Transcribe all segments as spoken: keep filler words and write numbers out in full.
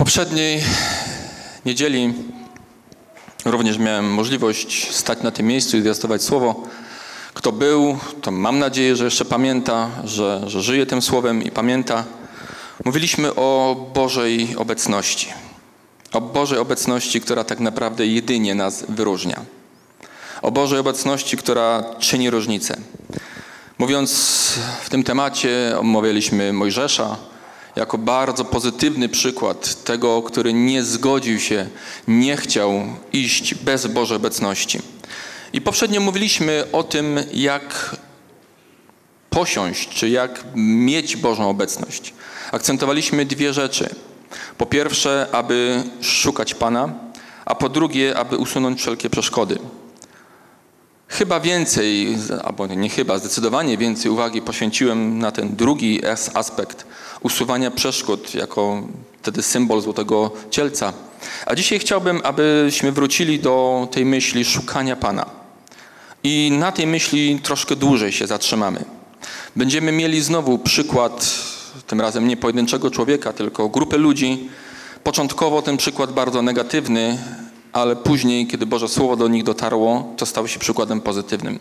poprzedniej niedzieli również miałem możliwość stać na tym miejscu i zwiastować słowo. Kto był, to mam nadzieję, że jeszcze pamięta, że, że żyje tym słowem i pamięta. Mówiliśmy o Bożej obecności. O Bożej obecności, która tak naprawdę jedynie nas wyróżnia. O Bożej obecności, która czyni różnicę. Mówiąc w tym temacie, omawialiśmy Mojżesza jako bardzo pozytywny przykład tego, który nie zgodził się, nie chciał iść bez Bożej obecności. I poprzednio mówiliśmy o tym, jak posiąść, czy jak mieć Bożą obecność. Akcentowaliśmy dwie rzeczy. Po pierwsze, aby szukać Pana, a po drugie, aby usunąć wszelkie przeszkody. Chyba więcej, albo nie chyba, zdecydowanie więcej uwagi poświęciłem na ten drugi aspekt usuwania przeszkód, jako wtedy symbol złotego cielca. A dzisiaj chciałbym, abyśmy wrócili do tej myśli szukania Pana. I na tej myśli troszkę dłużej się zatrzymamy. Będziemy mieli znowu przykład, tym razem nie pojedynczego człowieka, tylko grupy ludzi. Początkowo ten przykład bardzo negatywny, ale później, kiedy Boże Słowo do nich dotarło, to stało się przykładem pozytywnym.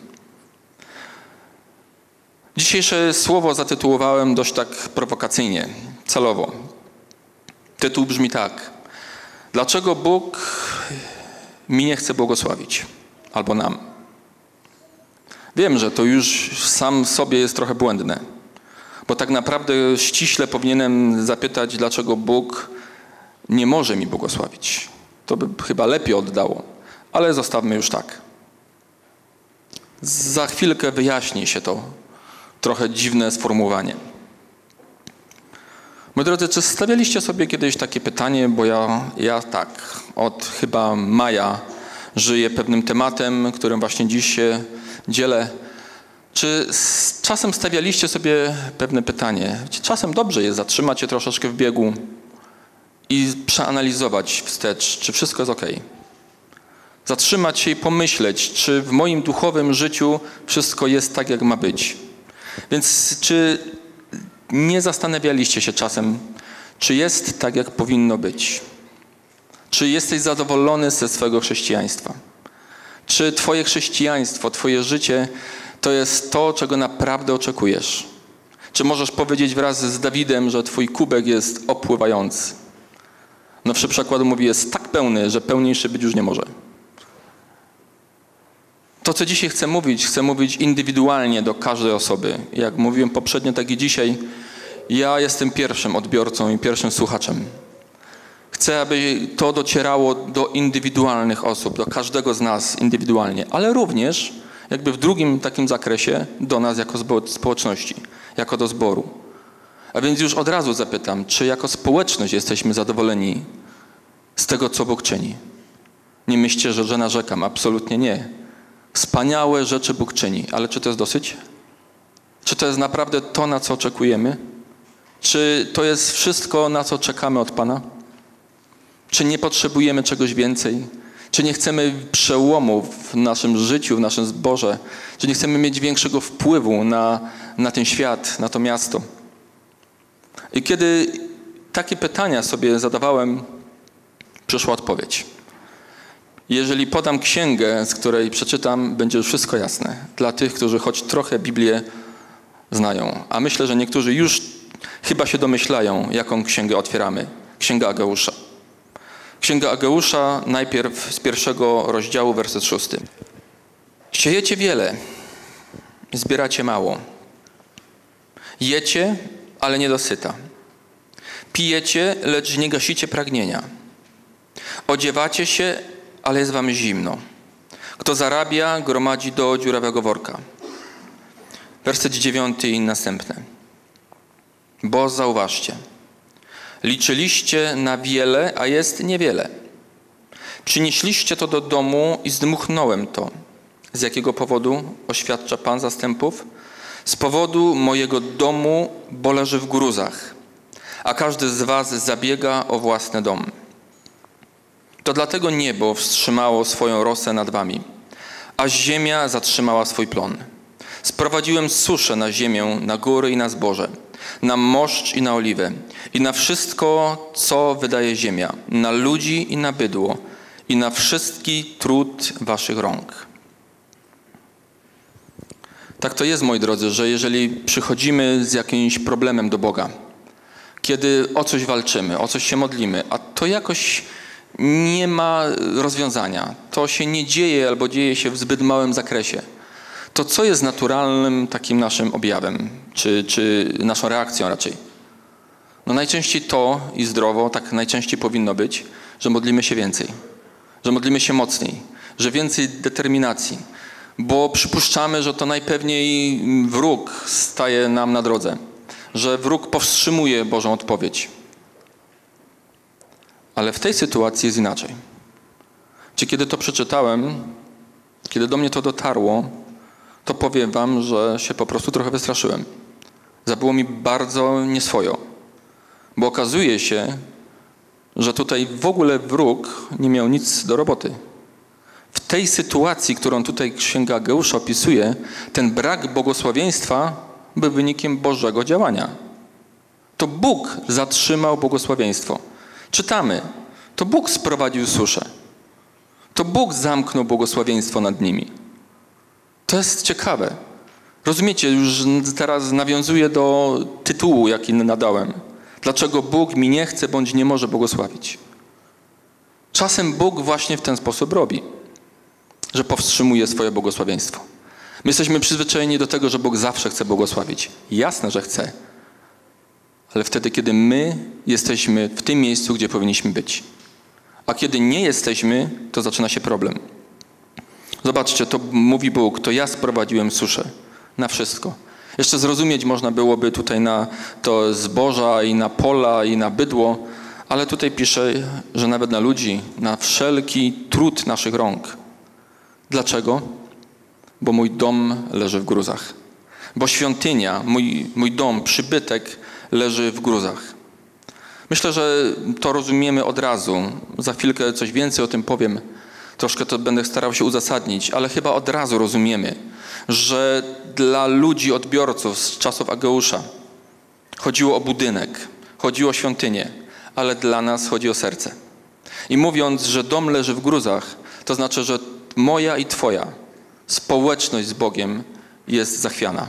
Dzisiejsze słowo zatytułowałem dość tak prowokacyjnie, celowo. Tytuł brzmi tak: dlaczego Bóg mi nie chce błogosławić? Albo nam. Wiem, że to już sam sobie jest trochę błędne, bo tak naprawdę ściśle powinienem zapytać, dlaczego Bóg nie może mi błogosławić. To by chyba lepiej oddało, ale zostawmy już tak. Za chwilkę wyjaśni się to trochę dziwne sformułowanie. Moi drodzy, czy stawialiście sobie kiedyś takie pytanie, bo ja, ja tak, od chyba maja żyję pewnym tematem, którym właśnie dziś się dzielę. Czy z czasem stawialiście sobie pewne pytanie? Czasem dobrze jest zatrzymać się troszeczkę w biegu i przeanalizować wstecz, czy wszystko jest ok. Zatrzymać się i pomyśleć, czy w moim duchowym życiu wszystko jest tak, jak ma być. Więc czy nie zastanawialiście się czasem, czy jest tak, jak powinno być? Czy jesteś zadowolony ze swego chrześcijaństwa? Czy twoje chrześcijaństwo, twoje życie to jest to, czego naprawdę oczekujesz? Czy możesz powiedzieć wraz z Dawidem, że twój kubek jest opływający? Nowszy przykład mówi, jest tak pełny, że pełniejszy być już nie może. To, co dzisiaj chcę mówić, chcę mówić indywidualnie do każdej osoby. Jak mówiłem poprzednio, tak i dzisiaj, ja jestem pierwszym odbiorcą i pierwszym słuchaczem. Chcę, aby to docierało do indywidualnych osób, do każdego z nas indywidualnie, ale również jakby w drugim takim zakresie do nas jako społeczności, jako do zboru. A więc już od razu zapytam, czy jako społeczność jesteśmy zadowoleni z tego, co Bóg czyni? Nie myślcie, że, że narzekam, absolutnie nie. Wspaniałe rzeczy Bóg czyni, ale czy to jest dosyć? Czy to jest naprawdę to, na co oczekujemy? Czy to jest wszystko, na co czekamy od Pana? Czy nie potrzebujemy czegoś więcej? Czy nie chcemy przełomu w naszym życiu, w naszym zborze? Czy nie chcemy mieć większego wpływu na, na ten świat, na to miasto? I kiedy takie pytania sobie zadawałem, przyszła odpowiedź. Jeżeli podam księgę, z której przeczytam, będzie już wszystko jasne. Dla tych, którzy choć trochę Biblię znają. A myślę, że niektórzy już chyba się domyślają, jaką księgę otwieramy. Księga Ageusza. Księga Ageusza, najpierw z pierwszego rozdziału, werset szósty. Siejecie wiele, zbieracie mało. Jecie, ale nie dosyta. Pijecie, lecz nie gasicie pragnienia. Odziewacie się, ale jest wam zimno. Kto zarabia, gromadzi do dziurawego worka. Werset dziewiąty i następne. Bo zauważcie, liczyliście na wiele, a jest niewiele. Przynieśliście to do domu i zdmuchnąłem to. Z jakiego powodu, oświadcza Pan zastępów? Z powodu mojego domu, bo leży w gruzach, a każdy z was zabiega o własny dom. To dlatego niebo wstrzymało swoją rosę nad wami, a ziemia zatrzymała swój plon. Sprowadziłem suszę na ziemię, na góry i na zboże, na moszcz i na oliwę, i na wszystko, co wydaje ziemia, na ludzi i na bydło, i na wszystki trud waszych rąk. Tak to jest, moi drodzy, że jeżeli przychodzimy z jakimś problemem do Boga, kiedy o coś walczymy, o coś się modlimy, a to jakoś nie ma rozwiązania, to się nie dzieje albo dzieje się w zbyt małym zakresie, to co jest naturalnym takim naszym objawem, czy, czy naszą reakcją raczej? No najczęściej to i zdrowo, tak najczęściej powinno być, że modlimy się więcej, że modlimy się mocniej, że więcej determinacji, bo przypuszczamy, że to najpewniej wróg staje nam na drodze, że wróg powstrzymuje Bożą odpowiedź. Ale w tej sytuacji jest inaczej. Czy kiedy to przeczytałem, kiedy do mnie to dotarło, to powiem wam, że się po prostu trochę wystraszyłem. Zabyło mi bardzo nieswojo, bo okazuje się, że tutaj w ogóle wróg nie miał nic do roboty. W tej sytuacji, którą tutaj Księga Ageusza opisuje, ten brak błogosławieństwa był wynikiem Bożego działania. To Bóg zatrzymał błogosławieństwo. Czytamy, to Bóg sprowadził suszę. To Bóg zamknął błogosławieństwo nad nimi. To jest ciekawe. Rozumiecie, już teraz nawiązuję do tytułu, jaki nadałem. Dlaczego Bóg mi nie chce bądź nie może błogosławić? Czasem Bóg właśnie w ten sposób robi, że powstrzymuje swoje błogosławieństwo. My jesteśmy przyzwyczajeni do tego, że Bóg zawsze chce błogosławić. Jasne, że chce. Ale wtedy, kiedy my jesteśmy w tym miejscu, gdzie powinniśmy być. A kiedy nie jesteśmy, to zaczyna się problem. Zobaczcie, to mówi Bóg, to ja sprowadziłem suszę na wszystko. Jeszcze zrozumieć można byłoby tutaj na to zboża i na pola i na bydło, ale tutaj pisze, że nawet na ludzi, na wszelki trud naszych rąk. Dlaczego? Bo mój dom leży w gruzach. Bo świątynia, mój, mój dom, przybytek leży w gruzach. Myślę, że to rozumiemy od razu. Za chwilkę coś więcej o tym powiem. Troszkę to będę starał się uzasadnić, ale chyba od razu rozumiemy, że dla ludzi, odbiorców z czasów Ageusza chodziło o budynek, chodziło o świątynię, ale dla nas chodzi o serce. I mówiąc, że dom leży w gruzach, to znaczy, że moja i twoja społeczność z Bogiem jest zachwiana.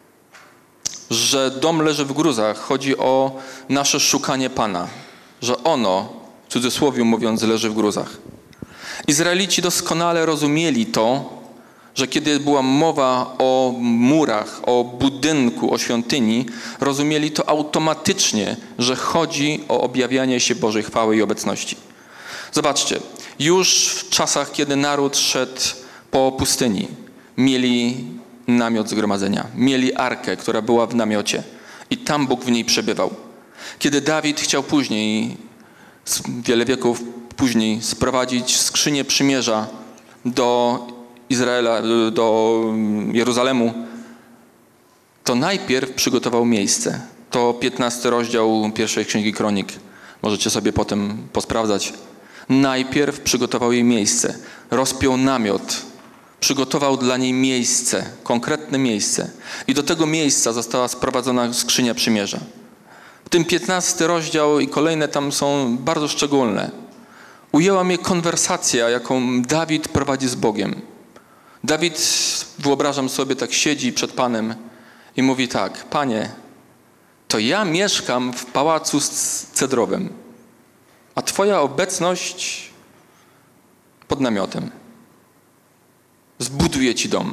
Że dom leży w gruzach, chodzi o nasze szukanie Pana, że ono, w cudzysłowie mówiąc, leży w gruzach. Izraelici doskonale rozumieli to, że kiedy była mowa o murach, o budynku, o świątyni, rozumieli to automatycznie, że chodzi o objawianie się Bożej chwały i obecności. Zobaczcie, już w czasach, kiedy naród szedł po pustyni, mieli namiot zgromadzenia, mieli arkę, która była w namiocie i tam Bóg w niej przebywał. Kiedy Dawid chciał później, wiele wieków później, sprowadzić skrzynię przymierza do Izraela, do Jeruzalemu, to najpierw przygotował miejsce. To piętnasty rozdział pierwszej Księgi Kronik. Możecie sobie potem posprawdzać. Najpierw przygotował jej miejsce. Rozpiął namiot. Przygotował dla niej miejsce, konkretne miejsce. I do tego miejsca została sprowadzona skrzynia przymierza. W tym piętnasty rozdział i kolejne tam są bardzo szczególne. Ujęła mnie konwersacja, jaką Dawid prowadzi z Bogiem. Dawid, wyobrażam sobie, tak siedzi przed Panem i mówi tak: Panie, to ja mieszkam w pałacu cedrowym, a Twoja obecność pod namiotem. Zbuduję Ci dom.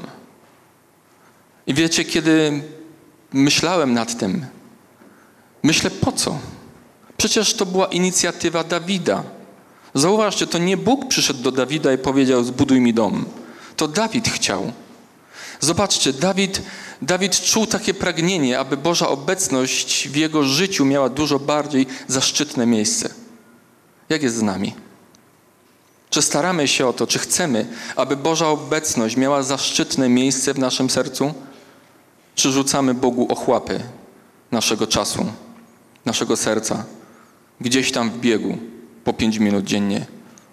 I wiecie, kiedy myślałem nad tym, myślę, po co? Przecież to była inicjatywa Dawida. Zauważcie, to nie Bóg przyszedł do Dawida i powiedział: zbuduj mi dom. To Dawid chciał. Zobaczcie, Dawid, Dawid czuł takie pragnienie, aby Boża obecność w jego życiu miała dużo bardziej zaszczytne miejsce. Jak jest z nami? Czy staramy się o to, czy chcemy, aby Boża obecność miała zaszczytne miejsce w naszym sercu? Czy rzucamy Bogu ochłapy naszego czasu, naszego serca, gdzieś tam w biegu po pięć minut dziennie?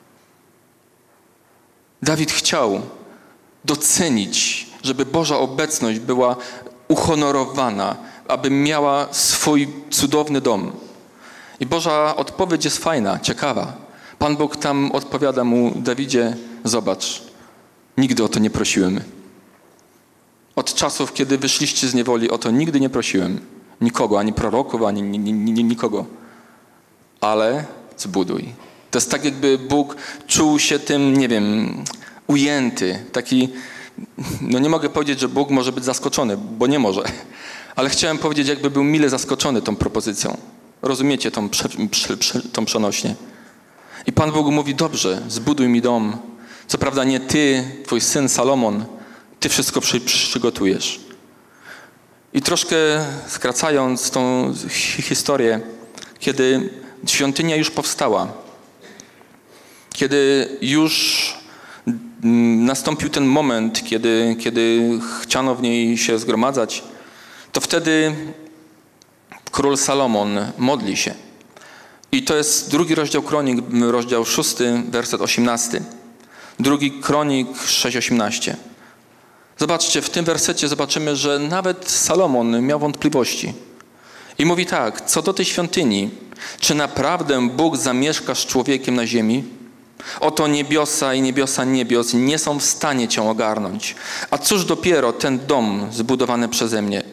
Dawid chciał docenić, żeby Boża obecność była uhonorowana, aby miała swój cudowny dom. I Boża odpowiedź jest fajna, ciekawa. Pan Bóg tam odpowiada mu: Dawidzie, zobacz, nigdy o to nie prosiłem. Od czasów, kiedy wyszliście z niewoli, o to nigdy nie prosiłem. Nikogo, ani proroków, ani ni, ni, ni, nikogo. Ale zbuduj. To jest tak, jakby Bóg czuł się tym, nie wiem, ujęty. Taki, no nie mogę powiedzieć, że Bóg może być zaskoczony, bo nie może. Ale chciałem powiedzieć, jakby był mile zaskoczony tą propozycją. Rozumiecie tą, prze, prze, prze, tą przenośnie. I Pan Bóg mówi: dobrze, zbuduj mi dom. Co prawda nie ty, twój syn Salomon, ty wszystko przy, przygotujesz. I troszkę skracając tą historię, kiedy świątynia już powstała, kiedy już nastąpił ten moment, kiedy, kiedy chciano w niej się zgromadzać, to wtedy król Salomon modli się. I to jest drugi rozdział Kronik, rozdział szósty, werset osiemnasty. Drugi Kronik sześć osiemnaście. Zobaczcie, w tym wersecie zobaczymy, że nawet Salomon miał wątpliwości. I mówi tak: co do tej świątyni, czy naprawdę Bóg zamieszka z człowiekiem na ziemi? Oto niebiosa i niebiosa niebios nie są w stanie cię ogarnąć. A cóż dopiero ten dom zbudowany przeze mnie?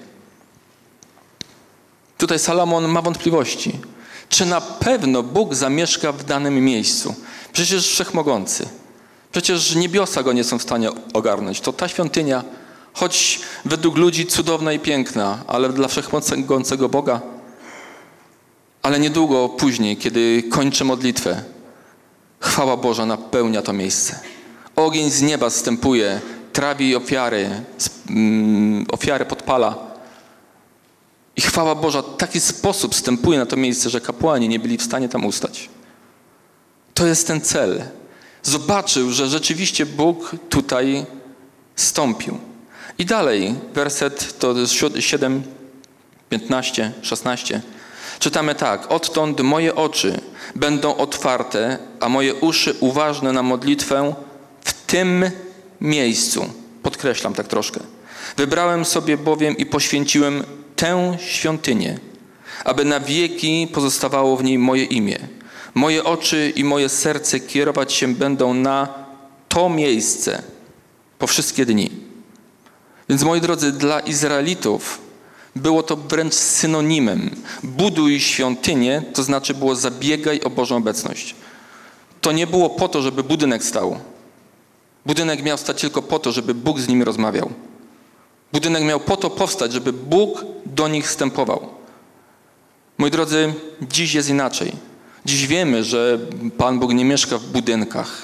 Tutaj Salomon ma wątpliwości. Czy na pewno Bóg zamieszka w danym miejscu? Przecież wszechmogący. Przecież niebiosa go nie są w stanie ogarnąć. To ta świątynia, choć według ludzi cudowna i piękna, ale dla wszechmogącego Boga. Ale niedługo później, kiedy kończy modlitwę, chwała Boża napełnia to miejsce. Ogień z nieba zstępuje, trawi ofiary, mm, ofiary podpala. I chwała Boża w taki sposób wstępuje na to miejsce, że kapłani nie byli w stanie tam ustać. To jest ten cel. Zobaczył, że rzeczywiście Bóg tutaj stąpił. I dalej, werset to siedem, piętnaście, szesnaście. Czytamy tak: odtąd moje oczy będą otwarte, a moje uszy uważne na modlitwę w tym miejscu. Podkreślam tak troszkę. Wybrałem sobie bowiem i poświęciłem tę świątynię, aby na wieki pozostawało w niej moje imię. Moje oczy i moje serce kierować się będą na to miejsce po wszystkie dni. Więc moi drodzy, dla Izraelitów było to wręcz synonimem. Buduj świątynię, to znaczy było zabiegaj o Bożą obecność. To nie było po to, żeby budynek stał. Budynek miał stać tylko po to, żeby Bóg z nimi rozmawiał. Budynek miał po to powstać, żeby Bóg do nich wstępował. Moi drodzy, dziś jest inaczej. Dziś wiemy, że Pan Bóg nie mieszka w budynkach.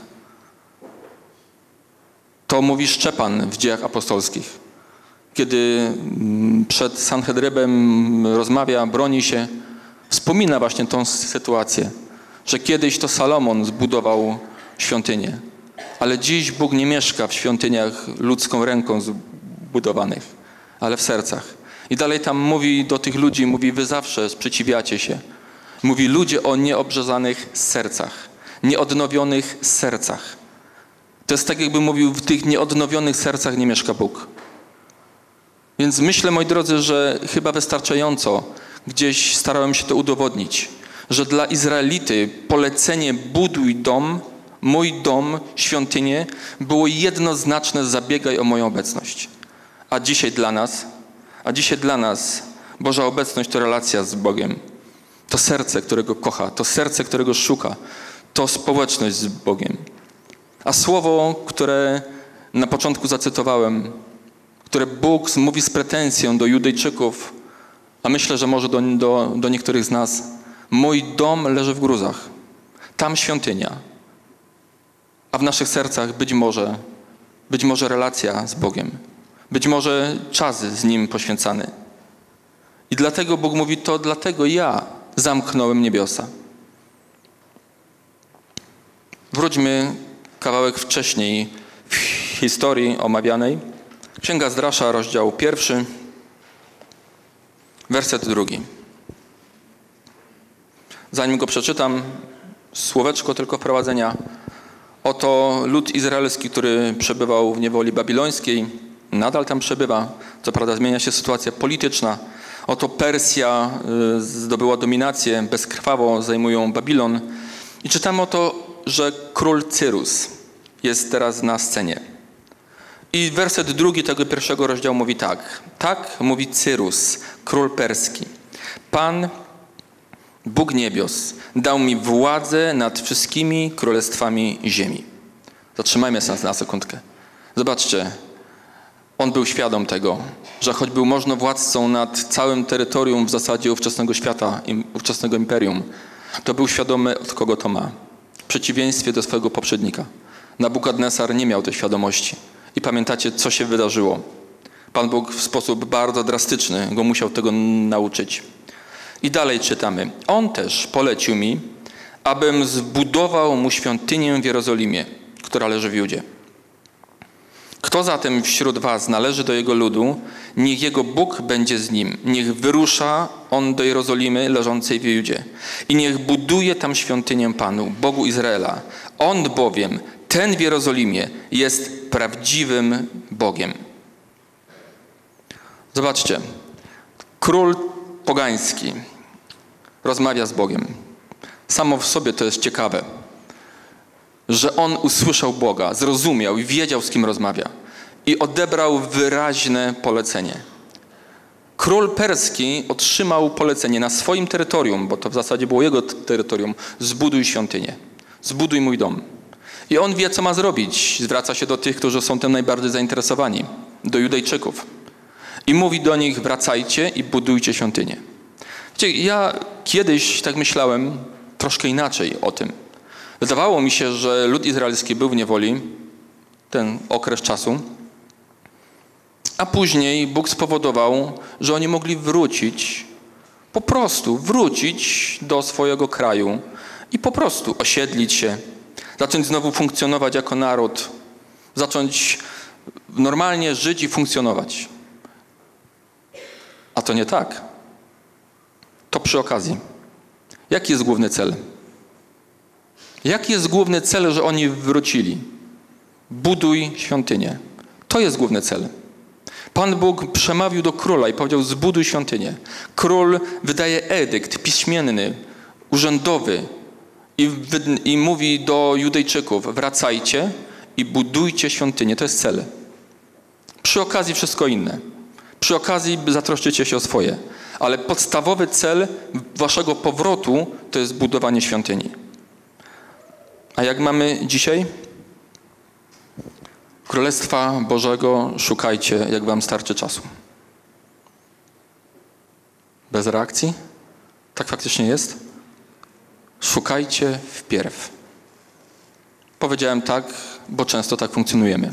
To mówi Szczepan w Dziejach Apostolskich. Kiedy przed Sanhedrybem rozmawia, broni się, wspomina właśnie tą sytuację, że kiedyś to Salomon zbudował świątynię, ale dziś Bóg nie mieszka w świątyniach ludzką ręką zbudowanych, ale w sercach. I dalej tam mówi do tych ludzi, mówi: wy zawsze sprzeciwiacie się. Mówi: ludzie o nieobrzezanych sercach, nieodnowionych sercach. To jest tak, jakby mówił: w tych nieodnowionych sercach nie mieszka Bóg. Więc myślę, moi drodzy, że chyba wystarczająco gdzieś starałem się to udowodnić, że dla Izraelity polecenie buduj dom, mój dom, świątynię, było jednoznaczne: zabiegaj o moją obecność. A dzisiaj dla nas, a dzisiaj dla nas Boża obecność to relacja z Bogiem. To serce, którego kocha, to serce, którego szuka, to społeczność z Bogiem. A słowo, które na początku zacytowałem, które Bóg mówi z pretensją do Judejczyków, a myślę, że może do, do, do niektórych z nas: mój dom leży w gruzach, tam świątynia, a w naszych sercach być może, być może relacja z Bogiem, być może czas z Nim poświęcany. I dlatego Bóg mówi: to dlatego ja zamknąłem niebiosa. Wróćmy kawałek wcześniej w historii omawianej. Księga Zdrasza, rozdział pierwszy, werset drugi. Zanim go przeczytam, słóweczko tylko wprowadzenia. Oto lud izraelski, który przebywał w niewoli babilońskiej, nadal tam przebywa. Co prawda zmienia się sytuacja polityczna. Oto Persja zdobyła dominację, bezkrwawo zajmują Babilon. I czytamy o to, że król Cyrus jest teraz na scenie. I werset drugi tego pierwszego rozdziału mówi tak. Tak mówi Cyrus, król perski. Pan, Bóg niebios, dał mi władzę nad wszystkimi królestwami ziemi. Zatrzymajmy się na sekundkę. Zobaczcie, on był świadom tego, że choć był można władcą nad całym terytorium w zasadzie ówczesnego świata, ówczesnego imperium, to był świadomy, od kogo to ma. W przeciwieństwie do swojego poprzednika. Nabukadnesar nie miał tej świadomości. I pamiętacie, co się wydarzyło. Pan Bóg w sposób bardzo drastyczny go musiał tego nauczyć. I dalej czytamy. On też polecił mi, abym zbudował mu świątynię w Jerozolimie, która leży w Judzie. Kto zatem wśród was należy do jego ludu, niech jego Bóg będzie z nim. Niech wyrusza on do Jerozolimy leżącej w Judzie. I niech buduje tam świątynię Panu, Bogu Izraela. On bowiem, ten w Jerozolimie, jest prawdziwym Bogiem. Zobaczcie, król pogański rozmawia z Bogiem. Samo w sobie to jest ciekawe, że on usłyszał Boga, zrozumiał i wiedział, z kim rozmawia. I odebrał wyraźne polecenie. Król perski otrzymał polecenie na swoim terytorium, bo to w zasadzie było jego terytorium. Zbuduj świątynię, zbuduj mój dom. I on wie, co ma zrobić. Zwraca się do tych, którzy są tym najbardziej zainteresowani, do Judejczyków. I mówi do nich, wracajcie i budujcie świątynię. Wiecie, ja kiedyś tak myślałem troszkę inaczej o tym. Wydawało mi się, że lud izraelski był w niewoli ten okres czasu, a później Bóg spowodował, że oni mogli wrócić, po prostu wrócić do swojego kraju i po prostu osiedlić się, zacząć znowu funkcjonować jako naród, zacząć normalnie żyć i funkcjonować. A to nie tak. To przy okazji. Jaki jest główny cel? Jaki jest główny cel, że oni wrócili? Buduj świątynię. To jest główny cel. Pan Bóg przemawił do króla i powiedział, zbuduj świątynię. Król wydaje edykt piśmienny, urzędowy i, i mówi do Judejczyków, wracajcie i budujcie świątynię. To jest cel. Przy okazji wszystko inne. Przy okazji zatroszczycie się o swoje. Ale podstawowy cel waszego powrotu to jest budowanie świątyni. A jak mamy dzisiaj? Królestwa Bożego szukajcie, jak wam starczy czasu. Bez reakcji? Tak faktycznie jest? Szukajcie wpierw. Powiedziałem tak, bo często tak funkcjonujemy.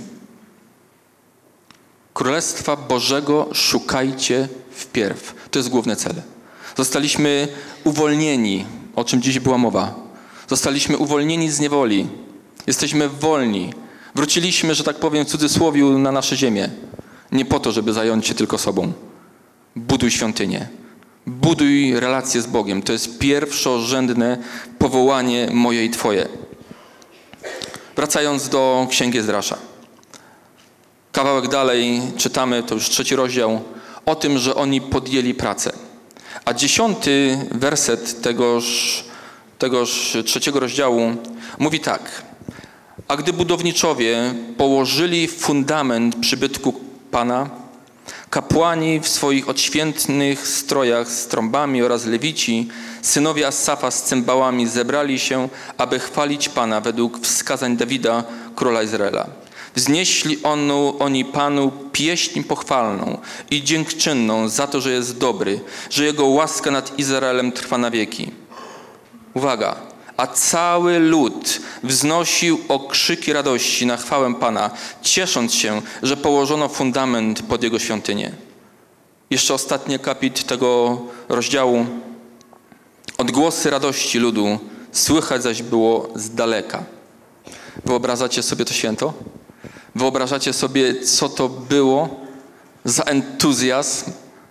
Królestwa Bożego szukajcie wpierw. To jest główny cel. Zostaliśmy uwolnieni, o czym dziś była mowa. Zostaliśmy uwolnieni z niewoli. Jesteśmy wolni. Wróciliśmy, że tak powiem w cudzysłowie, na nasze ziemię. Nie po to, żeby zająć się tylko sobą. Buduj świątynię. Buduj relacje z Bogiem. To jest pierwszorzędne powołanie moje i twoje. Wracając do Księgi Ezdrasza. Kawałek dalej czytamy, to już trzeci rozdział, o tym, że oni podjęli pracę. A dziesiąty werset tegoż, tegoż trzeciego rozdziału mówi tak. A gdy budowniczowie położyli fundament przybytku Pana, kapłani w swoich odświętnych strojach z trąbami oraz lewici, synowie Asafa z cymbałami zebrali się, aby chwalić Pana według wskazań Dawida, króla Izraela. Wznieśli onu, oni Panu pieśń pochwalną i dziękczynną za to, że jest dobry, że Jego łaska nad Izraelem trwa na wieki. Uwaga! A cały lud wznosił okrzyki radości na chwałę Pana, ciesząc się, że położono fundament pod Jego świątynię. Jeszcze ostatni akapit tego rozdziału. Odgłosy radości ludu słychać zaś było z daleka. Wyobrażacie sobie to święto? Wyobrażacie sobie, co to było za entuzjazm?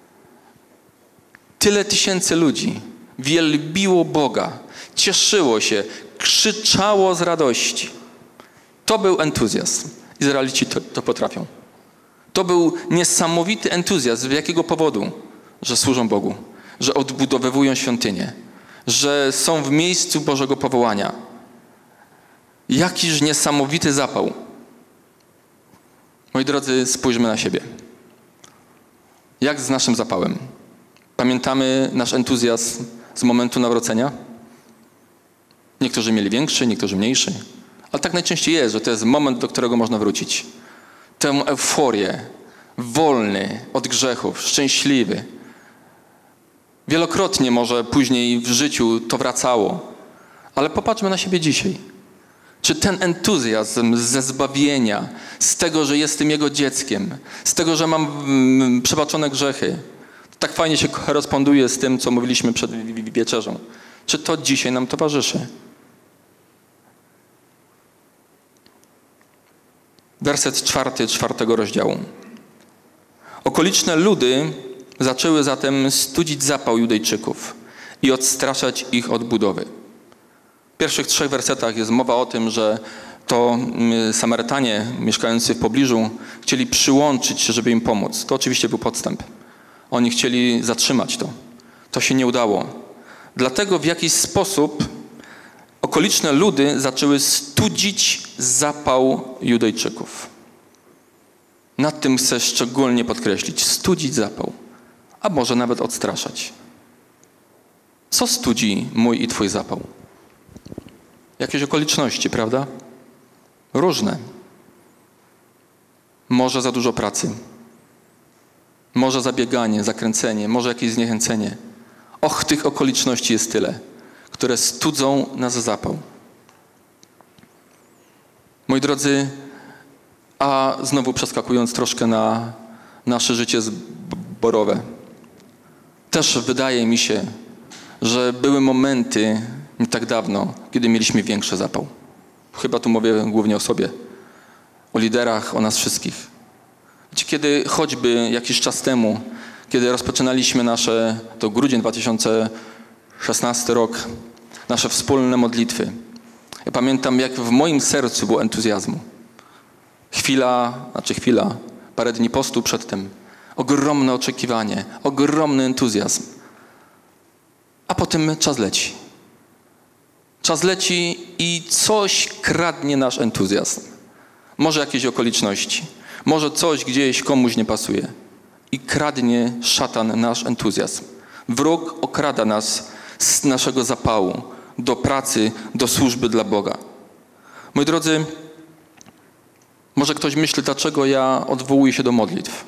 Tyle tysięcy ludzi wielbiło Boga, cieszyło się, krzyczało z radości. To był entuzjazm. Izraelici to, to potrafią. To był niesamowity entuzjazm. Z jakiego powodu? że służą Bogu, że odbudowywują świątynię, że są w miejscu Bożego powołania. Jakiż niesamowity zapał. Moi drodzy, spójrzmy na siebie. Jak z naszym zapałem? Pamiętamy nasz entuzjazm z momentu nawrócenia? Niektórzy mieli większy, niektórzy mniejszy. Ale tak najczęściej jest, że to jest moment, do którego można wrócić. Tę euforię, wolny od grzechów, szczęśliwy. Wielokrotnie może później w życiu to wracało. Ale popatrzmy na siebie dzisiaj. Czy ten entuzjazm ze zbawienia, z tego, że jestem Jego dzieckiem, z tego, że mam mm, przebaczone grzechy, tak fajnie się koresponduje z tym, co mówiliśmy przed wieczerzą. Czy to dzisiaj nam towarzyszy? Werset czwarty, czwartego rozdziału. Okoliczne ludy zaczęły zatem studzić zapał Judejczyków i odstraszać ich od budowy. W pierwszych trzech wersetach jest mowa o tym, że to Samarytanie mieszkający w pobliżu chcieli przyłączyć się, żeby im pomóc. To oczywiście był podstęp. Oni chcieli zatrzymać to. To się nie udało. Dlatego w jakiś sposób okoliczne ludy zaczęły studzić zapał Judejczyków. Nad tym chcę szczególnie podkreślić. Studzić zapał. A może nawet odstraszać. Co studzi mój i twój zapał? Jakieś okoliczności, prawda? Różne. Może za dużo pracy. Może zabieganie, zakręcenie, może jakieś zniechęcenie. Och, tych okoliczności jest tyle, które studzą nas zapał. Moi drodzy, a znowu przeskakując troszkę na nasze życie zborowe. Też wydaje mi się, że były momenty nie tak dawno, kiedy mieliśmy większy zapał. Chyba tu mówię głównie o sobie, o liderach, o nas wszystkich. Wiecie, kiedy choćby jakiś czas temu, kiedy rozpoczynaliśmy nasze, to grudzień dwa tysiące szesnasty rok, nasze wspólne modlitwy. Ja pamiętam, jak w moim sercu było entuzjazmu. Chwila, znaczy chwila, parę dni postu przedtem. Ogromne oczekiwanie, ogromny entuzjazm. A potem czas leci. Czas leci i coś kradnie nasz entuzjazm. Może jakieś okoliczności. Może coś gdzieś komuś nie pasuje. I kradnie szatan nasz entuzjazm. Wróg okrada nas z naszego zapału do pracy, do służby dla Boga. Moi drodzy, może ktoś myśli, dlaczego ja odwołuję się do modlitw.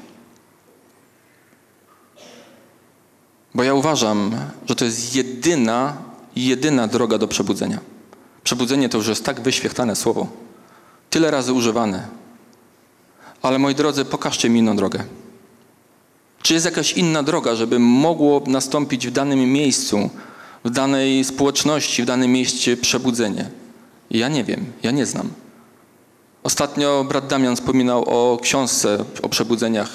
Bo ja uważam, że to jest jedyna, jedyna droga do przebudzenia. Przebudzenie to już jest tak wyświechtane słowo. Tyle razy używane. Ale moi drodzy, pokażcie mi inną drogę. Czy jest jakaś inna droga, żeby mogło nastąpić w danym miejscu, w danej społeczności, w danym mieście przebudzenie? Ja nie wiem, ja nie znam. Ostatnio brat Damian wspominał o książce o przebudzeniach.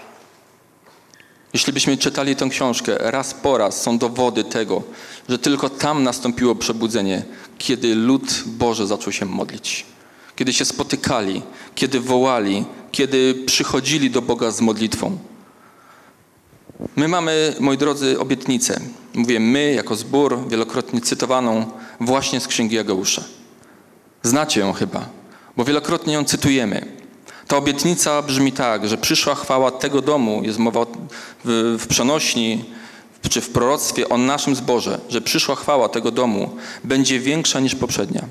Jeśli byśmy czytali tę książkę raz po raz, są dowody tego, że tylko tam nastąpiło przebudzenie, kiedy lud Boży zaczął się modlić. Kiedy się spotykali, kiedy wołali, kiedy przychodzili do Boga z modlitwą. My mamy, moi drodzy, obietnicę. Mówię my, jako zbór, wielokrotnie cytowaną właśnie z Księgi Ageusza. Znacie ją chyba, bo wielokrotnie ją cytujemy. Ta obietnica brzmi tak, że przyszła chwała tego domu, jest mowa w, w przenośni, czy w proroctwie o naszym zborze, że przyszła chwała tego domu będzie większa niż poprzednia.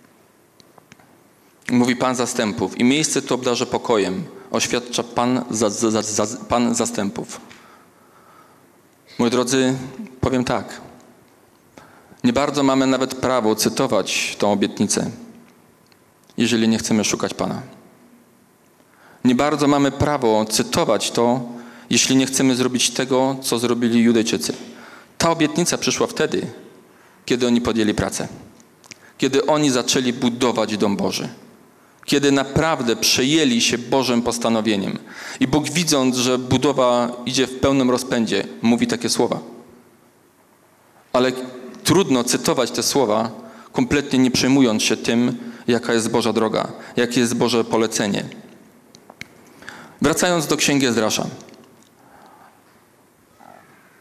Mówi Pan Zastępów i miejsce to obdarzę pokojem, oświadcza Pan, za, za, za, Pan Zastępów. Moi drodzy, powiem tak, nie bardzo mamy nawet prawo cytować tą obietnicę, jeżeli nie chcemy szukać Pana. Nie bardzo mamy prawo cytować to, jeśli nie chcemy zrobić tego, co zrobili Judejczycy. Ta obietnica przyszła wtedy, kiedy oni podjęli pracę. Kiedy oni zaczęli budować dom Boży. Kiedy naprawdę przejęli się Bożym postanowieniem. I Bóg, widząc, że budowa idzie w pełnym rozpędzie, mówi takie słowa. Ale trudno cytować te słowa, kompletnie nie przejmując się tym, jaka jest Boża droga, jakie jest Boże polecenie. Wracając do Księgi Ezdrasza.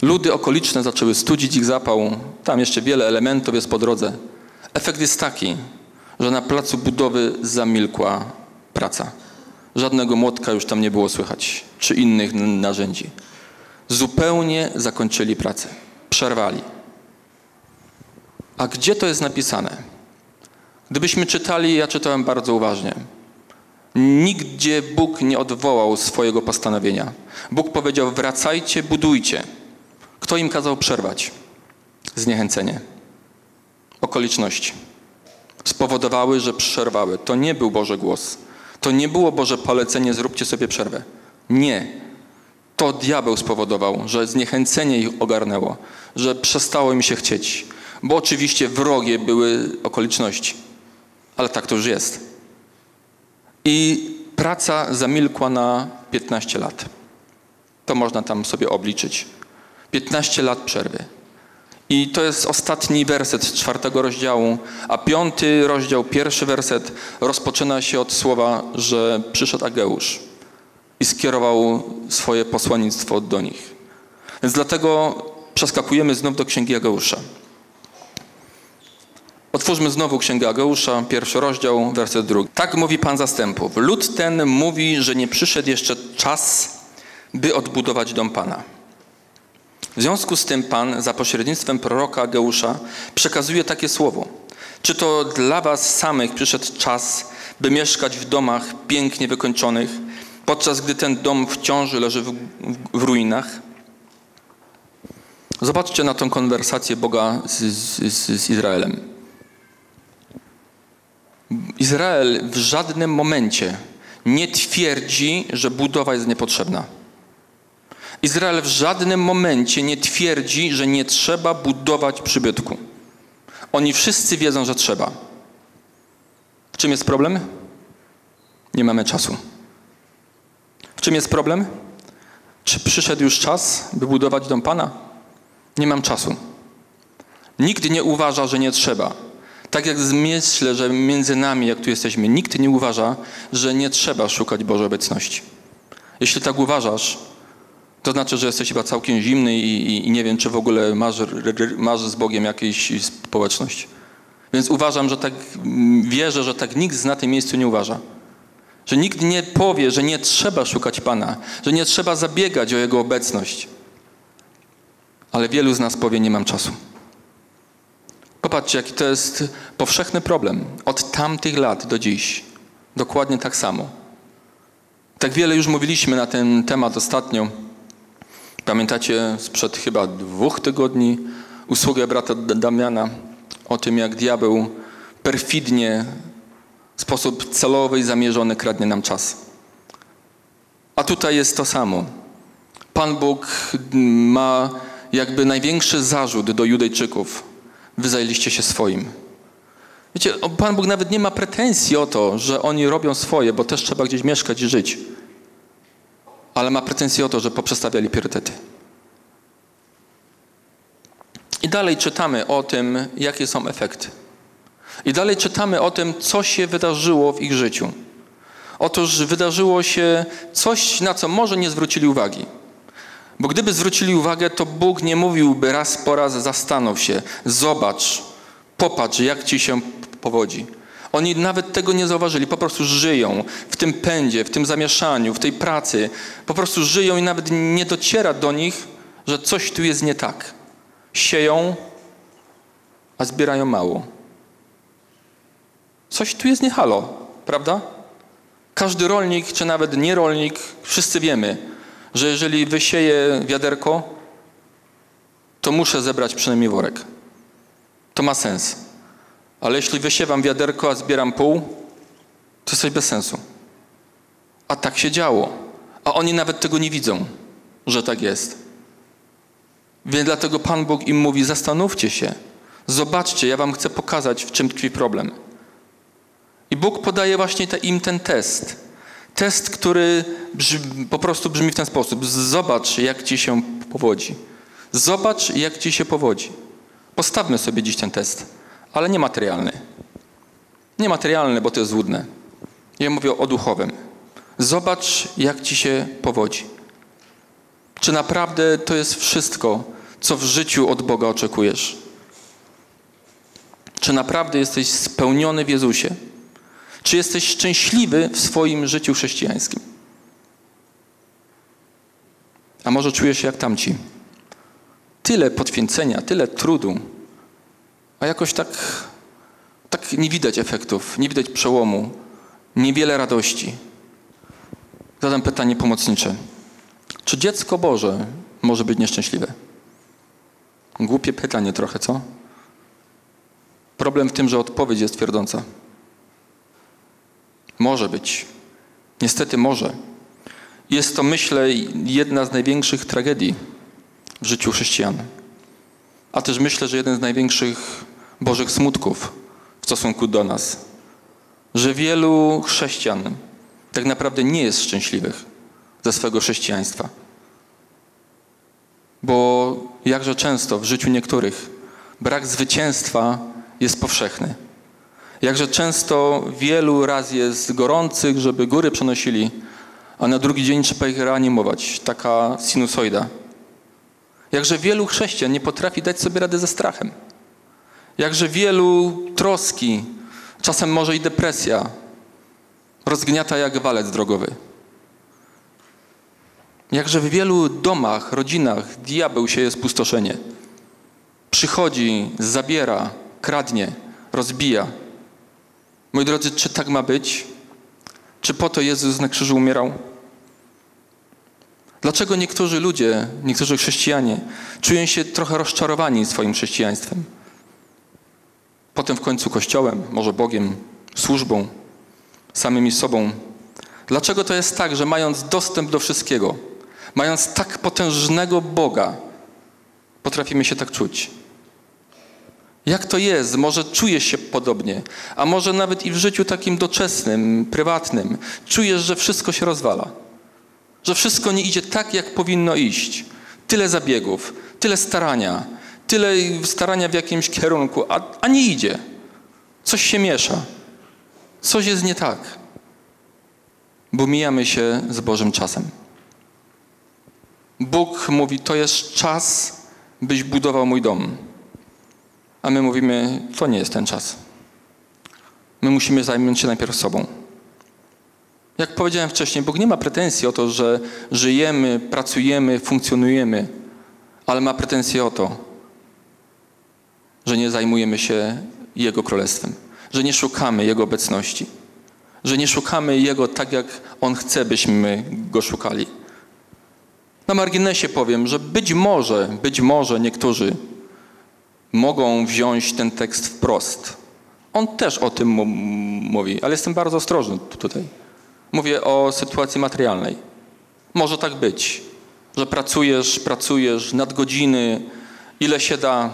Ludy okoliczne zaczęły studzić ich zapał. Tam jeszcze wiele elementów jest po drodze. Efekt jest taki, że na placu budowy zamilkła praca. Żadnego młotka już tam nie było słychać, czy innych narzędzi. Zupełnie zakończyli pracę. Przerwali. A gdzie to jest napisane? Gdybyśmy czytali, ja czytałem bardzo uważnie. Nigdzie Bóg nie odwołał swojego postanowienia. Bóg powiedział: wracajcie, budujcie. Kto im kazał przerwać? Zniechęcenie. Okoliczności spowodowały, że przerwały. To nie był Boży głos. To nie było Boże polecenie: zróbcie sobie przerwę. Nie. To diabeł spowodował, że zniechęcenie ich ogarnęło, że przestało im się chcieć. Bo oczywiście wrogie były okoliczności. Ale tak to już jest. I praca zamilkła na piętnaście lat. To można tam sobie obliczyć. piętnaście lat przerwy. I to jest ostatni werset czwartego rozdziału, a piąty rozdział, pierwszy werset rozpoczyna się od słowa, że przyszedł Ageusz i skierował swoje posłannictwo do nich. Więc dlatego przeskakujemy znów do Księgi Ageusza. Otwórzmy znowu Księgę Ageusza, pierwszy rozdział, werset drugi. Tak mówi Pan zastępów. Lud ten mówi, że nie przyszedł jeszcze czas, by odbudować dom Pana. W związku z tym Pan za pośrednictwem proroka Ageusza przekazuje takie słowo. Czy to dla was samych przyszedł czas, by mieszkać w domach pięknie wykończonych, podczas gdy ten dom wciąż leży w, w ruinach? Zobaczcie na tą konwersację Boga z, z, z Izraelem. Izrael w żadnym momencie nie twierdzi, że budowa jest niepotrzebna. Izrael w żadnym momencie nie twierdzi, że nie trzeba budować przybytku. Oni wszyscy wiedzą, że trzeba. W czym jest problem? Nie mamy czasu. W czym jest problem? Czy przyszedł już czas, by budować dom Pana? Nie mam czasu. Nikt nie uważa, że nie trzeba. Tak jak myślę, że między nami, jak tu jesteśmy, nikt nie uważa, że nie trzeba szukać Bożej obecności. Jeśli tak uważasz, to znaczy, że jesteś chyba całkiem zimny i, i, i nie wiem, czy w ogóle masz, masz z Bogiem jakąś społeczność. Więc uważam, że tak, wierzę, że tak nikt na tym miejscu nie uważa. Że nikt nie powie, że nie trzeba szukać Pana, że nie trzeba zabiegać o Jego obecność. Ale wielu z nas powie: nie mam czasu. Popatrzcie, jaki to jest powszechny problem. Od tamtych lat do dziś. Dokładnie tak samo. Tak wiele już mówiliśmy na ten temat ostatnio. Pamiętacie sprzed chyba dwóch tygodni usługę brata Damiana o tym, jak diabeł perfidnie, w sposób celowy i zamierzony kradnie nam czas. A tutaj jest to samo. Pan Bóg ma jakby największy zarzut do Judejczyków. Wy zajęliście się swoim. Wiecie, Pan Bóg nawet nie ma pretensji o to, że oni robią swoje, bo też trzeba gdzieś mieszkać i żyć. Ale ma pretensję o to, że poprzestawiali priorytety. I dalej czytamy o tym, jakie są efekty. I dalej czytamy o tym, co się wydarzyło w ich życiu. Otóż wydarzyło się coś, na co może nie zwrócili uwagi. Bo gdyby zwrócili uwagę, to Bóg nie mówiłby raz po raz: zastanów się, zobacz, popatrz, jak ci się powodzi. Oni nawet tego nie zauważyli, po prostu żyją w tym pędzie, w tym zamieszaniu, w tej pracy. Po prostu żyją i nawet nie dociera do nich, że coś tu jest nie tak. Sieją, a zbierają mało. Coś tu jest nie halo, prawda? Każdy rolnik, czy nawet nie rolnik, wszyscy wiemy, że jeżeli wysieję wiaderko, to muszę zebrać przynajmniej worek. To ma sens. Ale jeśli wysiewam wiaderko, a zbieram pół, to jest coś bez sensu. A tak się działo. A oni nawet tego nie widzą, że tak jest. Więc dlatego Pan Bóg im mówi: zastanówcie się, zobaczcie, ja wam chcę pokazać, w czym tkwi problem. I Bóg podaje właśnie te, im ten test. Test, który brzmi, po prostu brzmi w ten sposób: zobacz, jak ci się powodzi. Zobacz, jak ci się powodzi. Postawmy sobie dziś ten test, ale nie materialny. Nie materialny, bo to jest złudne. Ja mówię o duchowym. Zobacz, jak ci się powodzi. Czy naprawdę to jest wszystko, co w życiu od Boga oczekujesz? Czy naprawdę jesteś spełniony w Jezusie? Czy jesteś szczęśliwy w swoim życiu chrześcijańskim? A może czujesz się jak tamci? Tyle poświęcenia, tyle trudu, a jakoś tak, tak nie widać efektów, nie widać przełomu, niewiele radości. Zadam pytanie pomocnicze. Czy dziecko Boże może być nieszczęśliwe? Głupie pytanie trochę, co? Problem w tym, że odpowiedź jest twierdząca. Może być. Niestety może. Jest to, myślę, jedna z największych tragedii w życiu chrześcijan. A też myślę, że jeden z największych Bożych smutków w stosunku do nas. Że wielu chrześcijan tak naprawdę nie jest szczęśliwych ze swego chrześcijaństwa. Bo jakże często w życiu niektórych brak zwycięstwa jest powszechny. Jakże często wielu raz jest gorących, żeby góry przenosili, a na drugi dzień trzeba ich reanimować. Taka sinusoida. Jakże wielu chrześcijan nie potrafi dać sobie rady ze strachem. Jakże wielu troski, czasem może i depresja, rozgniata jak walec drogowy. Jakże w wielu domach, rodzinach diabeł sieje spustoszenie. Przychodzi, zabiera, kradnie, rozbija. Moi drodzy, czy tak ma być? Czy po to Jezus na krzyżu umierał? Dlaczego niektórzy ludzie, niektórzy chrześcijanie czują się trochę rozczarowani swoim chrześcijaństwem? Potem w końcu Kościołem, może Bogiem, służbą, samymi sobą. Dlaczego to jest tak, że mając dostęp do wszystkiego, mając tak potężnego Boga, potrafimy się tak czuć? Jak to jest? Może czujesz się podobnie, a może nawet i w życiu takim doczesnym, prywatnym, czujesz, że wszystko się rozwala, że wszystko nie idzie tak, jak powinno iść. Tyle zabiegów, tyle starania, tyle starania w jakimś kierunku, a, a nie idzie. Coś się miesza. Coś jest nie tak. Bo mijamy się z Bożym czasem. Bóg mówi, to jest czas, byś budował mój dom. A my mówimy, to nie jest ten czas. My musimy zająć się najpierw sobą. Jak powiedziałem wcześniej, Bóg nie ma pretensji o to, że żyjemy, pracujemy, funkcjonujemy, ale ma pretensje o to, że nie zajmujemy się Jego Królestwem, że nie szukamy Jego obecności, że nie szukamy Jego tak, jak On chce, byśmy Go szukali. Na marginesie powiem, że być może, być może niektórzy mogą wziąć ten tekst wprost. On też o tym mówi, ale jestem bardzo ostrożny tutaj. Mówię o sytuacji materialnej. Może tak być, że pracujesz, pracujesz, nadgodziny, ile się da,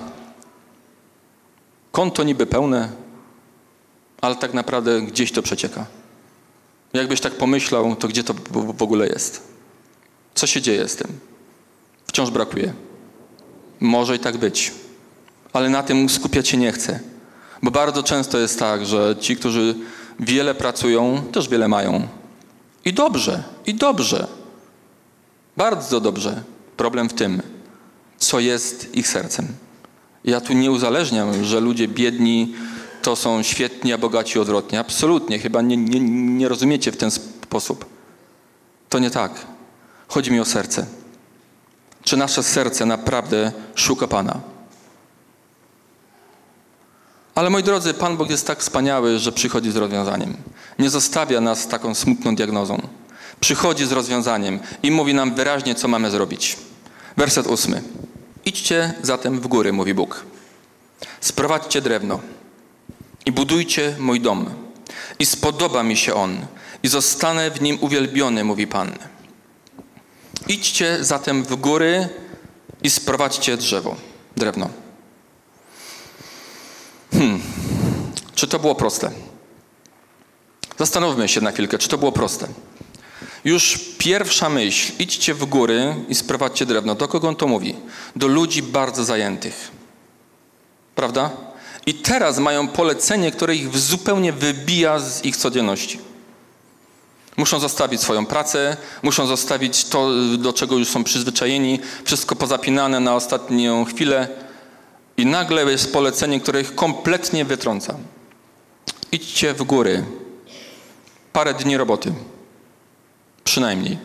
konto niby pełne, ale tak naprawdę gdzieś to przecieka. Jakbyś tak pomyślał, to gdzie to w ogóle jest? Co się dzieje z tym? Wciąż brakuje. Może i tak być, ale na tym skupiać się nie chcę. Bo bardzo często jest tak, że ci, którzy wiele pracują, też wiele mają. I dobrze, i dobrze. Bardzo dobrze. Problem w tym, co jest ich sercem. Ja tu nie uzależniam, że ludzie biedni to są świetni, a bogaci odwrotnie. Absolutnie. Chyba nie, nie, nie rozumiecie w ten sposób. To nie tak. Chodzi mi o serce. Czy nasze serce naprawdę szuka Pana? Ale moi drodzy, Pan Bóg jest tak wspaniały, że przychodzi z rozwiązaniem. Nie zostawia nas taką smutną diagnozą. Przychodzi z rozwiązaniem i mówi nam wyraźnie, co mamy zrobić. Werset ósmy. Idźcie zatem w góry, mówi Bóg. Sprowadźcie drewno i budujcie mój dom. I spodoba mi się on i zostanę w nim uwielbiony, mówi Pan. Idźcie zatem w góry i sprowadźcie drzewo, drewno. Hmm. Czy to było proste? Zastanówmy się na chwilkę, czy to było proste. Już pierwsza myśl, idźcie w góry i sprowadźcie drewno. Do kogo on to mówi? Do ludzi bardzo zajętych. Prawda? I teraz mają polecenie, które ich zupełnie wybija z ich codzienności. Muszą zostawić swoją pracę, muszą zostawić to, do czego już są przyzwyczajeni, wszystko pozapinane na ostatnią chwilę i nagle jest polecenie, które ich kompletnie wytrąca. Idźcie w góry. Parę dni roboty. Przynajmniej.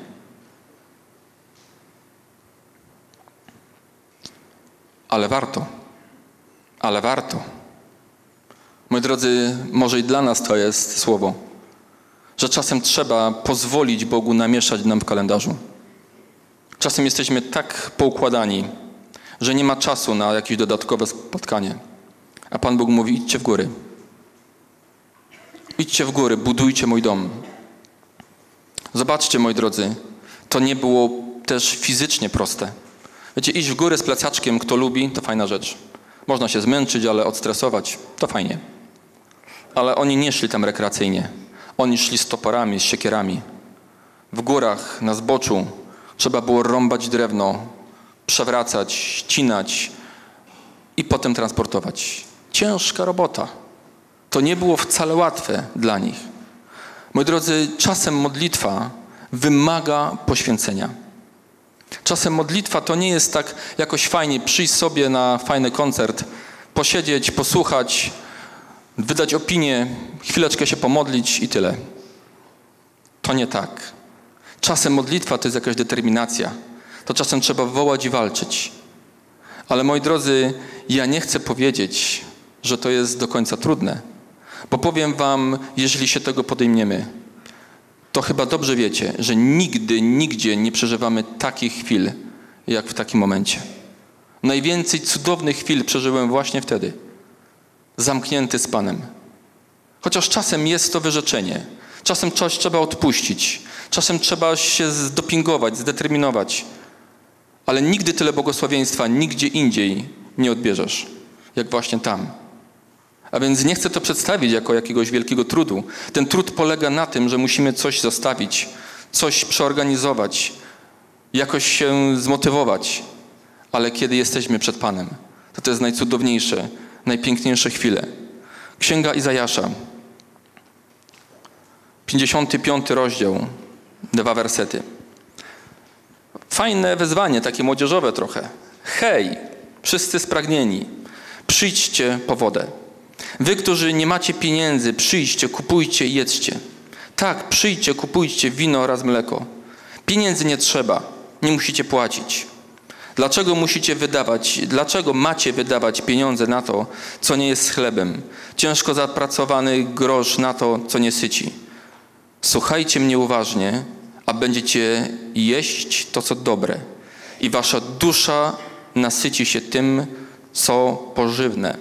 Ale warto. Ale warto. Moi drodzy, może i dla nas to jest słowo, że czasem trzeba pozwolić Bogu namieszać nam w kalendarzu. Czasem jesteśmy tak poukładani, że nie ma czasu na jakieś dodatkowe spotkanie. A Pan Bóg mówi, idźcie w góry. Idźcie w góry, budujcie mój dom. Zobaczcie, moi drodzy, to nie było też fizycznie proste. Wiecie, iść w górę z plecaczkiem, kto lubi, to fajna rzecz. Można się zmęczyć, ale odstresować, to fajnie. Ale oni nie szli tam rekreacyjnie. Oni szli z toporami, z siekierami. W górach, na zboczu trzeba było rąbać drewno, przewracać, ścinać i potem transportować. Ciężka robota. To nie było wcale łatwe dla nich. Moi drodzy, czasem modlitwa wymaga poświęcenia. Czasem modlitwa to nie jest tak jakoś fajnie przyjść sobie na fajny koncert, posiedzieć, posłuchać, wydać opinię, chwileczkę się pomodlić i tyle. To nie tak. Czasem modlitwa to jest jakaś determinacja. To czasem trzeba wołać i walczyć. Ale moi drodzy, ja nie chcę powiedzieć, że to jest do końca trudne. Bo powiem wam, jeżeli się tego podejmiemy, to chyba dobrze wiecie, że nigdy, nigdzie nie przeżywamy takich chwil, jak w takim momencie. Najwięcej cudownych chwil przeżyłem właśnie wtedy. Zamknięty z Panem. Chociaż czasem jest to wyrzeczenie. Czasem coś trzeba odpuścić. Czasem trzeba się zdopingować, zdeterminować. Ale nigdy tyle błogosławieństwa, nigdzie indziej nie odbierzesz, jak właśnie tam. A więc nie chcę to przedstawić jako jakiegoś wielkiego trudu. Ten trud polega na tym, że musimy coś zostawić, coś przeorganizować, jakoś się zmotywować. Ale kiedy jesteśmy przed Panem, to to jest najcudowniejsze, najpiękniejsze chwile. Księga Izajasza, pięćdziesiąty piąty rozdział, dwa wersety. Fajne wezwanie, takie młodzieżowe trochę. Hej, wszyscy spragnieni, przyjdźcie po wodę. Wy, którzy nie macie pieniędzy, przyjdźcie, kupujcie i jedzcie. Tak, przyjdźcie, kupujcie wino oraz mleko. Pieniędzy nie trzeba, nie musicie płacić. Dlaczego musicie wydawać, dlaczego macie wydawać pieniądze na to, co nie jest chlebem? Ciężko zapracowany grosz na to, co nie syci. Słuchajcie mnie uważnie, a będziecie jeść to, co dobre. I wasza dusza nasyci się tym, co pożywne.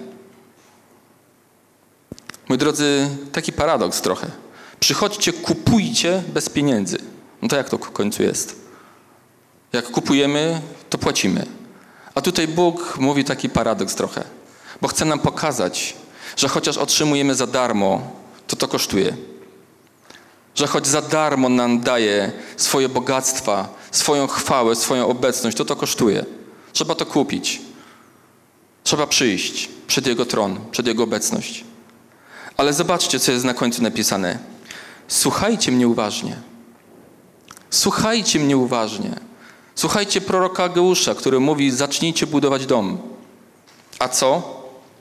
Moi drodzy, taki paradoks trochę. Przychodźcie, kupujcie bez pieniędzy. No to jak to w końcu jest? Jak kupujemy, to płacimy. A tutaj Bóg mówi taki paradoks trochę. Bo chce nam pokazać, że chociaż otrzymujemy za darmo, to to kosztuje. Że choć za darmo nam daje swoje bogactwa, swoją chwałę, swoją obecność, to to kosztuje. Trzeba to kupić. Trzeba przyjść przed Jego tron, przed Jego obecność. Ale zobaczcie, co jest na końcu napisane. Słuchajcie mnie uważnie. Słuchajcie mnie uważnie. Słuchajcie proroka Ageusza, który mówi, zacznijcie budować dom. A co?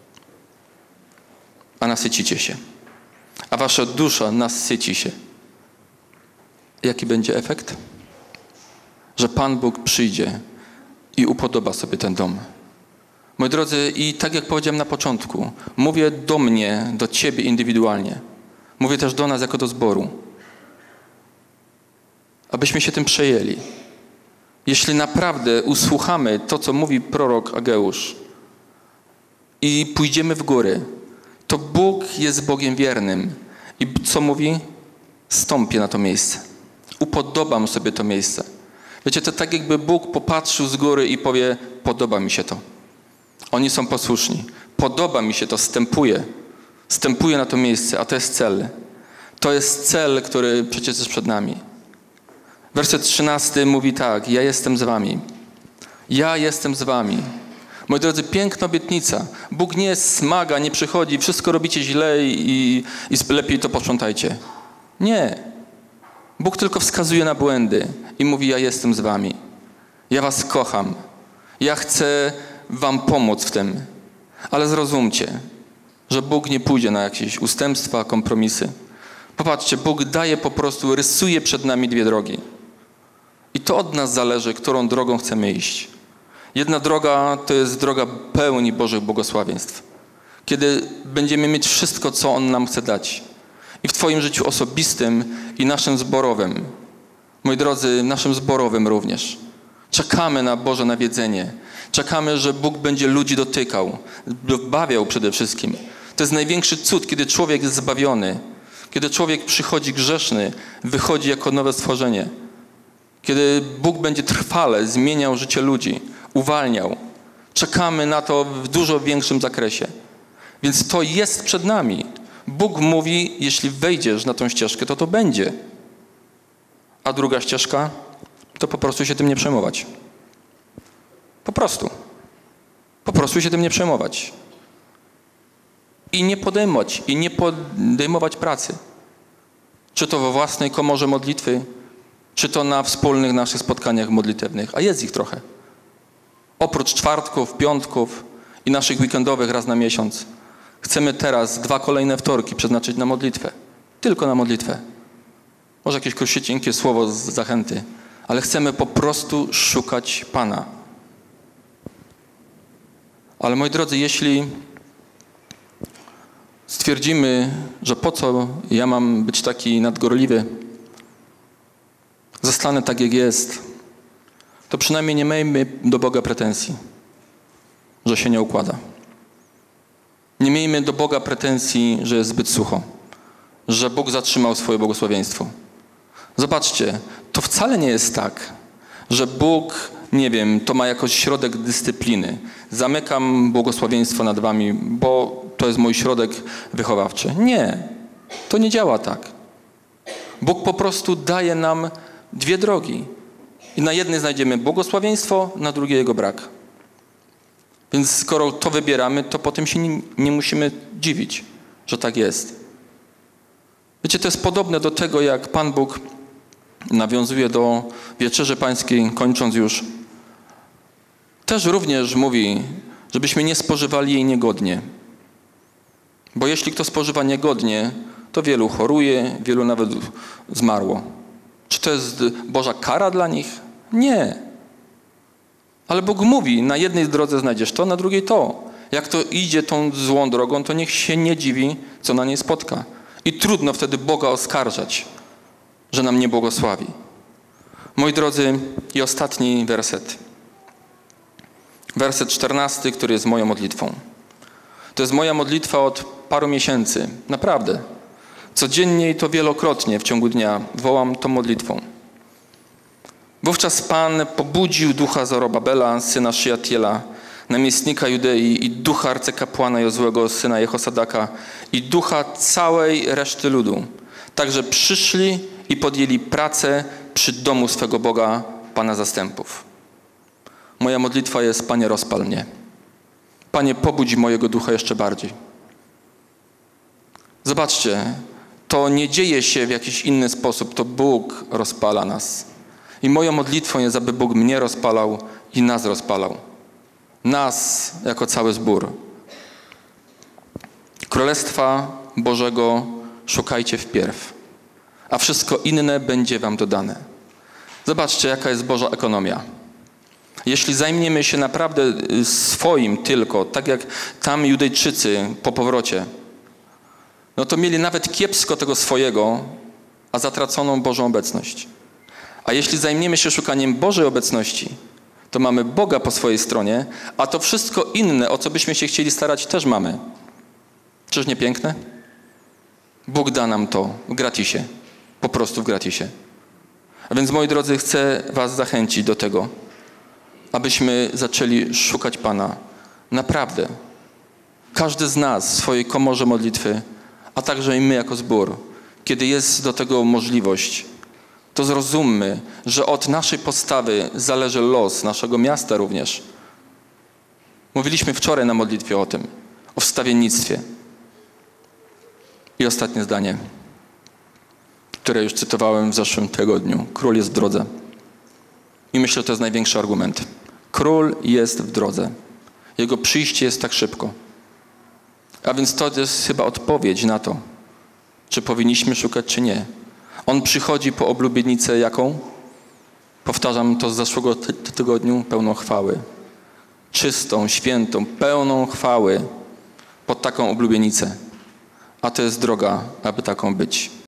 A nasycicie się. A wasza dusza nasyci się. Jaki będzie efekt? Że Pan Bóg przyjdzie i upodoba sobie ten dom. Moi drodzy, i tak jak powiedziałem na początku, mówię do mnie, do ciebie indywidualnie. Mówię też do nas jako do zboru. Abyśmy się tym przejęli. Jeśli naprawdę usłuchamy to, co mówi prorok Ageusz i pójdziemy w góry, to Bóg jest Bogiem wiernym. I co mówi? Stąpię na to miejsce. Upodobam sobie to miejsce. Wiecie, to tak jakby Bóg popatrzył z góry i powie, podoba mi się to. Oni są posłuszni. Podoba mi się to, stępuję. Stępuję na to miejsce, a to jest cel. To jest cel, który przecież jest przed nami. Werset trzynasty mówi tak, ja jestem z wami. Ja jestem z wami. Moi drodzy, piękna obietnica. Bóg nie smaga, nie przychodzi, wszystko robicie źle i, i lepiej to posprzątajcie. Nie. Bóg tylko wskazuje na błędy i mówi: ja jestem z wami. Ja was kocham. Ja chcę wam pomóc w tym. Ale zrozumcie, że Bóg nie pójdzie na jakieś ustępstwa, kompromisy. Popatrzcie, Bóg daje po prostu, rysuje przed nami dwie drogi. I to od nas zależy, którą drogą chcemy iść. Jedna droga to jest droga pełni Bożych błogosławieństw. Kiedy będziemy mieć wszystko, co On nam chce dać. I w twoim życiu osobistym i naszym zborowym. Moi drodzy, naszym zborowym również. Czekamy na Boże nawiedzenie. Czekamy, że Bóg będzie ludzi dotykał, bawiał przede wszystkim. To jest największy cud, kiedy człowiek jest zbawiony. Kiedy człowiek przychodzi grzeszny, wychodzi jako nowe stworzenie. Kiedy Bóg będzie trwale zmieniał życie ludzi, uwalniał. Czekamy na to w dużo większym zakresie. Więc to jest przed nami. Bóg mówi, jeśli wejdziesz na tą ścieżkę, to to będzie. A druga ścieżka, to po prostu się tym nie przejmować. Po prostu. Po prostu się tym nie przejmować. I nie podejmować, i nie podejmować pracy. Czy to we własnej komorze modlitwy, czy to na wspólnych naszych spotkaniach modlitewnych. A jest ich trochę. Oprócz czwartków, piątków i naszych weekendowych raz na miesiąc. Chcemy teraz dwa kolejne wtorki przeznaczyć na modlitwę. Tylko na modlitwę. Może jakieś króciuteńkie słowo z zachęty. Ale chcemy po prostu szukać Pana. Ale moi drodzy, jeśli stwierdzimy, że po co ja mam być taki nadgorliwy, zostanę tak, jak jest, to przynajmniej nie miejmy do Boga pretensji, że się nie układa. Nie miejmy do Boga pretensji, że jest zbyt sucho, że Bóg zatrzymał swoje błogosławieństwo. Zobaczcie, to wcale nie jest tak, że Bóg, nie wiem, to ma jakoś środek dyscypliny. Zamykam błogosławieństwo nad wami, bo to jest mój środek wychowawczy. Nie, to nie działa tak. Bóg po prostu daje nam dwie drogi. I na jednej znajdziemy błogosławieństwo, na drugiej jego brak. Więc skoro to wybieramy, to potem się nie, nie musimy dziwić, że tak jest. Wiecie, to jest podobne do tego, jak Pan Bóg nawiązuje do Wieczerzy Pańskiej, kończąc już. Też również mówi, żebyśmy nie spożywali jej niegodnie. Bo jeśli kto spożywa niegodnie, to wielu choruje, wielu nawet zmarło. Czy to jest Boża kara dla nich? Nie. Ale Bóg mówi, na jednej drodze znajdziesz to, na drugiej to. Jak to idzie tą złą drogą, to niech się nie dziwi, co na niej spotka. I trudno wtedy Boga oskarżać, że nam nie błogosławi. Moi drodzy, i ostatni werset. Werset czternasty, który jest moją modlitwą. To jest moja modlitwa od paru miesięcy. Naprawdę. Codziennie i to wielokrotnie w ciągu dnia wołam tą modlitwą. Wówczas Pan pobudził ducha Zorobabela, syna Szyjatiela, namiestnika Judei, i ducha arcykapłana Jozłego, syna Jehosadaka, i ducha całej reszty ludu. Także przyszli i podjęli pracę przy domu swego Boga, Pana zastępów. Moja modlitwa jest: Panie, rozpal mnie. Panie, pobudź mojego ducha jeszcze bardziej. Zobaczcie, to nie dzieje się w jakiś inny sposób, to Bóg rozpala nas. I moją modlitwą jest, aby Bóg mnie rozpalał i nas rozpalał. Nas jako cały zbór. Królestwa Bożego szukajcie wpierw, a wszystko inne będzie wam dodane. Zobaczcie, jaka jest Boża ekonomia. Jeśli zajmiemy się naprawdę swoim tylko, tak jak tam Judejczycy po powrocie, no to mieli nawet kiepsko tego swojego, a zatraconą Bożą obecność. A jeśli zajmiemy się szukaniem Bożej obecności, to mamy Boga po swojej stronie, a to wszystko inne, o co byśmy się chcieli starać, też mamy. Czyż nie piękne? Bóg da nam to w gratisie. Po prostu w gratisie. A więc, moi drodzy, chcę was zachęcić do tego, abyśmy zaczęli szukać Pana. Naprawdę. Każdy z nas w swojej komorze modlitwy, a także i my jako zbór, kiedy jest do tego możliwość, to zrozummy, że od naszej postawy zależy los naszego miasta również. Mówiliśmy wczoraj na modlitwie o tym, o wstawiennictwie. I ostatnie zdanie. które już cytowałem w zeszłym tygodniu. Król jest w drodze. I myślę, że to jest największy argument. Król jest w drodze. Jego przyjście jest tak szybko. A więc to jest chyba odpowiedź na to, czy powinniśmy szukać, czy nie. On przychodzi po oblubienicę jaką? Powtarzam to z zeszłego ty- tygodniu, pełną chwały. Czystą, świętą, pełną chwały pod taką oblubienicę. A to jest droga, aby taką być.